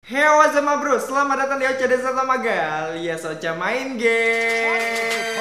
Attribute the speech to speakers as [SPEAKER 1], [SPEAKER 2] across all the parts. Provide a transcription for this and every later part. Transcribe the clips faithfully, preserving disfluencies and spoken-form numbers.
[SPEAKER 1] Hey, what's up bro? Selamat datang di Ocha Desa Tamaga alias Ocha main game.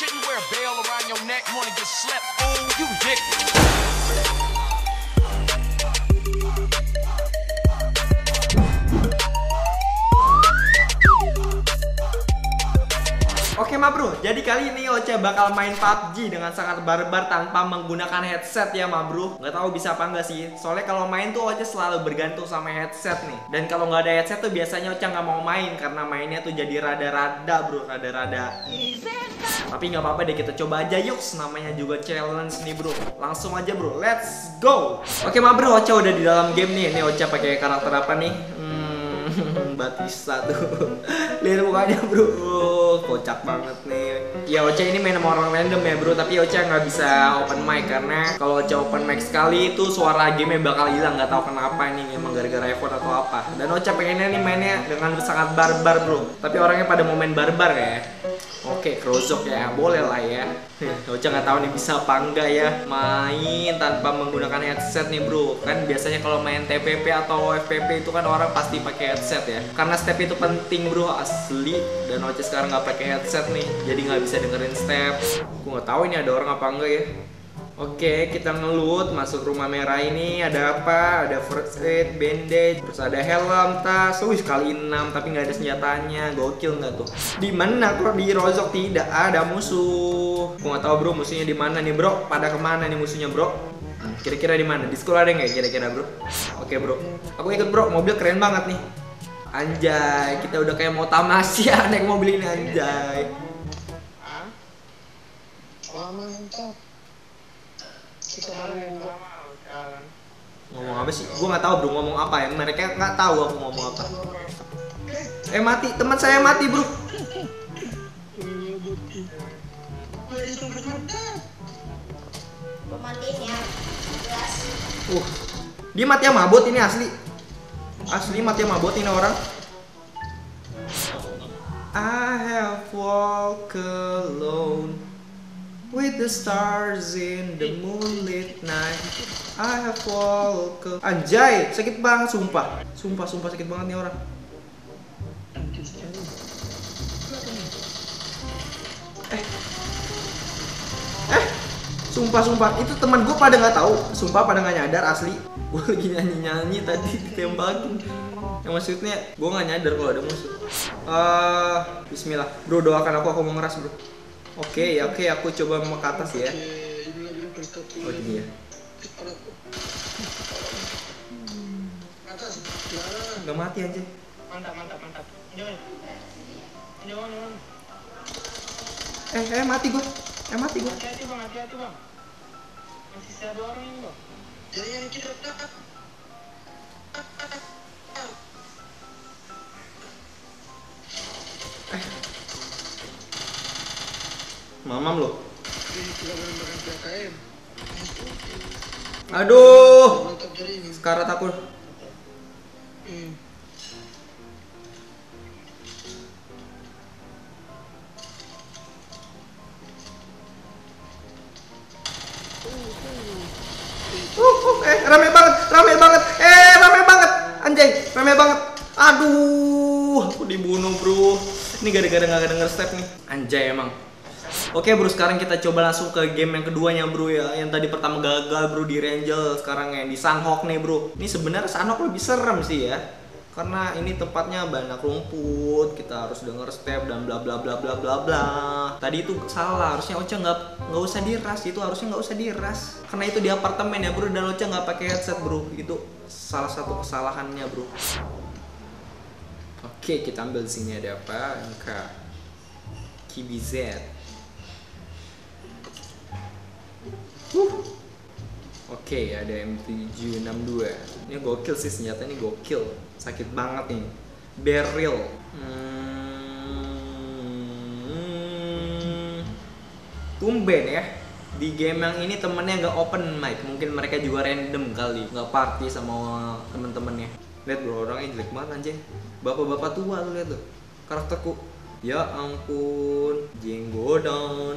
[SPEAKER 1] Oke ma bro, jadi kali ini Ocha bakal main P U B G dengan sangat barbar tanpa menggunakan headset ya ma bro. Nggak tahu bisa apa enggak sih, soalnya kalau main tuh Ocha selalu bergantung sama headset nih. Dan kalau nggak ada headset tuh biasanya Ocha nggak mau main karena mainnya tuh jadi rada-rada bro, rada-rada. Tapi nggak apa-apa deh, kita coba aja yuk. Namanya juga challenge nih bro. Langsung aja bro, let's go. Oke ma bro, Ocha udah di dalam game nih. Ini Ocha pakai karakter apa nih? Batista tuh. Lihat mukanya bro, kocak banget nih. Ya Ocha ini main sama orang random ya bro, tapi Ocha nggak bisa open mic karena kalau Ocha open mic sekali itu suara game bakal hilang, nggak tahu kenapa ini, emang gara-gara iPhone atau apa. Dan Ocha pengennya nih mainnya dengan sangat barbar bro, tapi orangnya pada mau main barbar ya. Oke, Krozok ya, boleh lah ya. Ocha nggak tahu nih bisa apa enggak ya main tanpa menggunakan headset nih bro. Kan biasanya kalau main T P P atau F P P itu kan orang pasti pakai headset ya. Karena step itu penting bro, asli. Dan Ocha sekarang nggak pakai headset nih, jadi nggak bisa dengerin step. Aku nggak tahu ini ada orang apa enggak ya. Oke, kita ngelut masuk rumah merah ini. Ada apa? Ada first aid, bandage, terus ada helm, tas. Wih, kali enam tapi nggak ada senjatanya. Gokil nggak tuh? Di mana kok di Rozok tidak ada musuh? Aku nggak tahu bro musuhnya di mana nih bro. Pada kemana nih musuhnya bro? Kira-kira di mana? Di sekolah ada nggak kira-kira bro? Oke bro, aku ikut bro. Mobil keren banget nih. Anjay, kita udah kayak mau tamasya naik mobil ini anjay. Ngomong apa sih? Gue nggak tahu bro ngomong apa ya. Mereka nggak tahu aku ngomong apa. Eh mati, teman saya mati bro. Uh, dia mati yang mabot ini asli. Asli mati yang mabot ini orang. I have walked alone with the stars in the moonlit night. I have walked. Anjay, sakit banget sumpah. Sumpah sumpah sakit banget nih orang. Eh. Eh. Sumpah sumpah itu teman gue pada nggak tahu. Sumpah pada nggak nyadar asli. Gue lagi nyanyi-nyanyi tadi ditembakin. Yang maksudnya gue nggak nyadar kalau ada musuh. Uh, Bismillah. Bro doakan aku, aku mau ngeras bro. Oke, okay, oke, okay, aku coba mau ke atas ya. Oh ini ya. Gak mati aja.
[SPEAKER 2] Mantap, mantap, mantap.
[SPEAKER 1] Eh, eh mati gua. Eh mati gua.
[SPEAKER 2] Hati-hati bang, hati-hati bang. Masih satu orang ini bang. Jangan kita dapat.
[SPEAKER 1] Eh. Mamam loh. Aduh. Sekarat aku.
[SPEAKER 2] Hmm.
[SPEAKER 1] Uh, uh, eh rame banget, rame banget, eh rame banget, anjay, rame banget. Aduh, aku dibunuh bro. Ini gara-gara nggak denger step nih, anjay emang. Oke bro, sekarang kita coba langsung ke game yang keduanya bro ya. Yang tadi pertama gagal bro di Rangel, sekarang yang di Sanhok nih bro. Ini sebenarnya Sanhok lebih serem sih ya, karena ini tempatnya banyak rumput, kita harus denger step dan bla bla bla bla bla bla. Tadi itu salah, harusnya Ocha nggak nggak usah diras, itu harusnya nggak usah diras. Karena itu di apartemen ya bro, dan Ocha nggak pakai headset bro. Itu salah satu kesalahannya bro. Oke, kita ambil di sini ada apa? Angka Kibizet. Uh. Oke, ada M tujuh enam dua. Ini gokil sih senjata ini, gokil. Sakit banget nih. Beryl. Hmm. Tumben ya. Di game yang ini temennya nggak open mic. Mungkin mereka juga random kali, nggak party sama temen-temennya. Lihat bro, orangnya jelek banget anjay. Bapak-bapak tua lu lihat tuh. Karakterku. Ya ampun, jenggodon.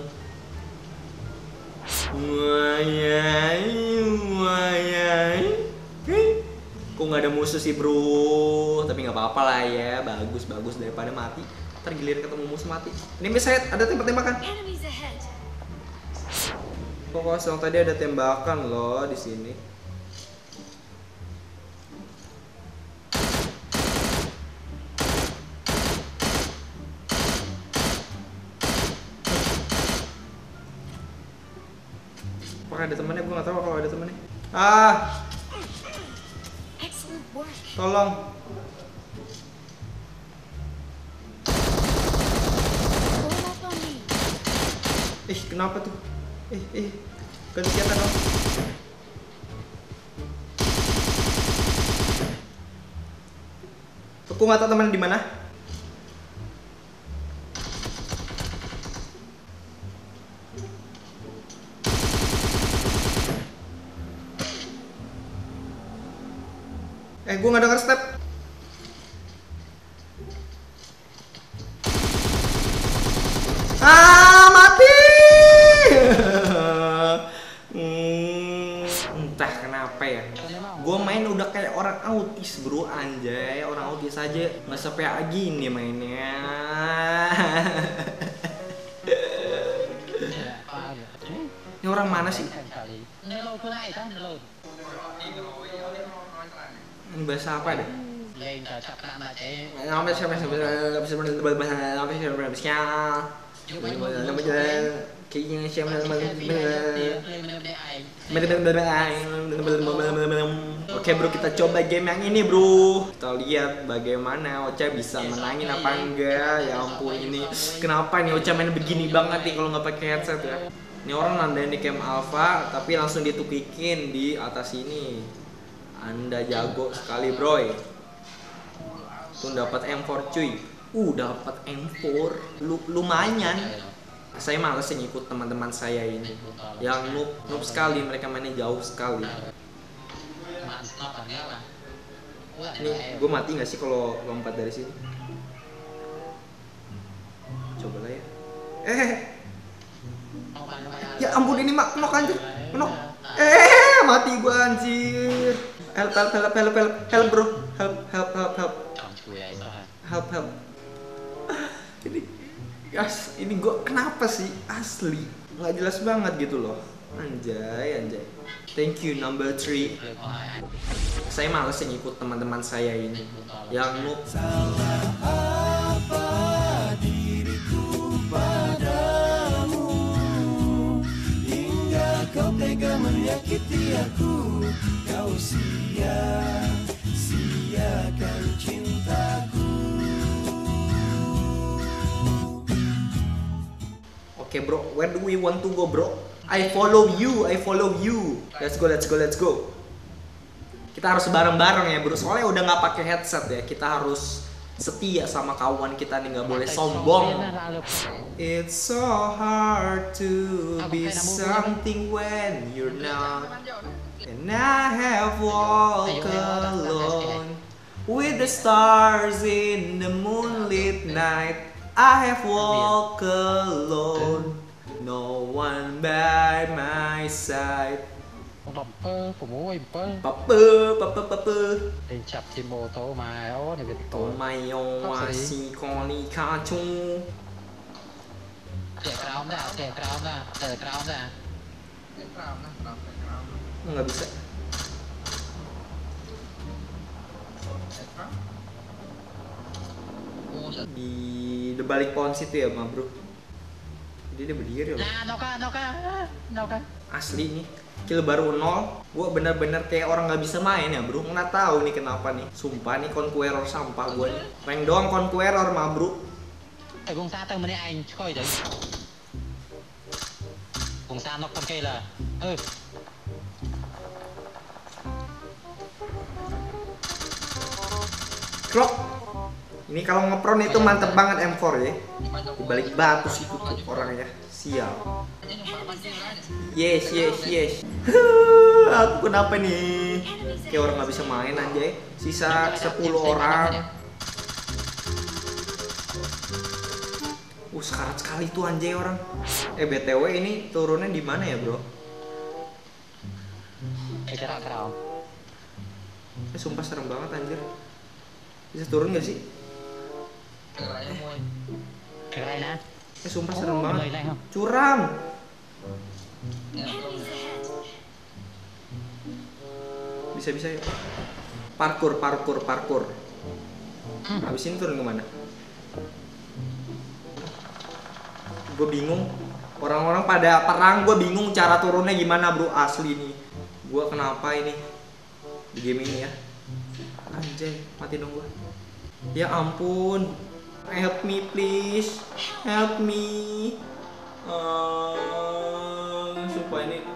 [SPEAKER 1] Wayai, wayai. Kok nggak ada musuh sih bro? Tapi nggak apa-apa lah ya, bagus bagus daripada mati. Ntar giliran ketemu musuh mati. Ini misalnya ada tembak-tembakan. Kok kosong, tadi ada tembakan loh di sini. Apakah ada temannya? Gue nggak tahu kalau ada temannya. Ah, tolong. Ih, kenapa tuh? Eh, eh, gak kelihatan dong. Aku nggak tahu teman di mana. Eh, gue nggak denger step. Ah, mati. hmm, entah kenapa ya. Gue main udah kayak orang autis bro, anjay. Orang autis aja nggak sampai gini mainnya. Ini orang mana sih? Ini bahasa apa deh? Apa sih? Apa sih? Apa sih? Apa sih? Kayaknya siapa? Oke bro, kita coba game yang ini bro. Kita lihat bagaimana Ocha bisa menangin apa enggak. Ya ampun, ini kenapa nih Ocha main begini banget nih kalau nggak pakai headset ya. Ini orang nandain di camp alpha tapi langsung ditukikin di atas ini. Anda jago sekali bro. Tuh dapat M four cuy. Uh dapat M four. Lu, lumayan. Saya males sih ngikut teman-teman saya ini. Yang noob, noob sekali, mereka mainnya jauh sekali. Nih, gue mati nggak sih kalau lompat dari sini? Coba lah ya. Eh, ya ampun ini mak, nok anjir, nok. Eh, mati gue anjir. Help, help, help, help, help, help bro, help, help, help, help, help, help. Ini, guys, ini gue kenapa sih asli nggak jelas banget gitu loh, anjay, anjay. Thank you number three. Saya males sih ngikut teman-teman saya ini yang noob. Salah apa diriku padamu hingga kau tega menyakiti aku, kau sia-siakan cintaku. Oke okay, bro, where do we want to go bro? I follow you, I follow you. Let's go, let's go, let's go. Kita harus bareng-bareng ya bro, soalnya udah nggak pakai headset ya. Kita harus setia sama kawan kita nih, nggak boleh sombong. It's so hard to be something when you're not. And I have walked alone with the stars in the moonlit night. I have walked alone, no one by my side.
[SPEAKER 3] Bumper,ผมโอ้ย bumper
[SPEAKER 1] ปั๊บเปอร์ปั๊บเปอร์ปั๊บเปอร์
[SPEAKER 3] ไอ้จับทีโมโตมาโอ้เนี่ยเป็น
[SPEAKER 1] โต
[SPEAKER 3] ตัว
[SPEAKER 1] ไมโอวาซีคอนิคาชู
[SPEAKER 3] เสียกราวนะเสียกราวนะเสียกราวนะ
[SPEAKER 1] nggak bisa. Di di balik pohon situ ya ma bro. Jadi dia berdiri loh.
[SPEAKER 3] Nah, noka, noka, noka.
[SPEAKER 1] Asli nih, kill baru nol. Gue bener-bener kayak orang nggak bisa main ya bro. Nggak tahu nih kenapa nih. Sumpah nih conqueror sampah gue nih. Rank doang conqueror ma bro.
[SPEAKER 3] Eh, vùng xa tầng bên này anh coi đấy. Vùng xa nó cầm cây là. Ừ.
[SPEAKER 1] Krok. Ini kalau ngepron itu mantep banget M four ya. Di balik batu situ tuh orangnya. Sial. Yes, yes, yes. Aku kenapa nih? Kayak orang nggak bisa main anjay. Sisa sepuluh orang. Uh, sekarat sekali tuh anjay orang. Eh B T W ini turunnya di mana ya, bro?
[SPEAKER 3] Eh, gerak-gerak.
[SPEAKER 1] Eh sumpah serem banget anjir. Bisa turun gak sih?
[SPEAKER 3] Cái này nè.
[SPEAKER 1] Eh sumpah serem
[SPEAKER 3] Người
[SPEAKER 1] banget.
[SPEAKER 3] này không?
[SPEAKER 1] Curam. Bisa-bisa yuk. Parkur, parkur, parkur. Habis ini turun kemana? Gue bingung. Orang-orang pada perang, gue bingung cara turunnya gimana bro, asli nih. Gue kenapa ini di game ini ya? Anjay, mati dong gue. Ya ampun, help me please, help me. Uh, sumpah ini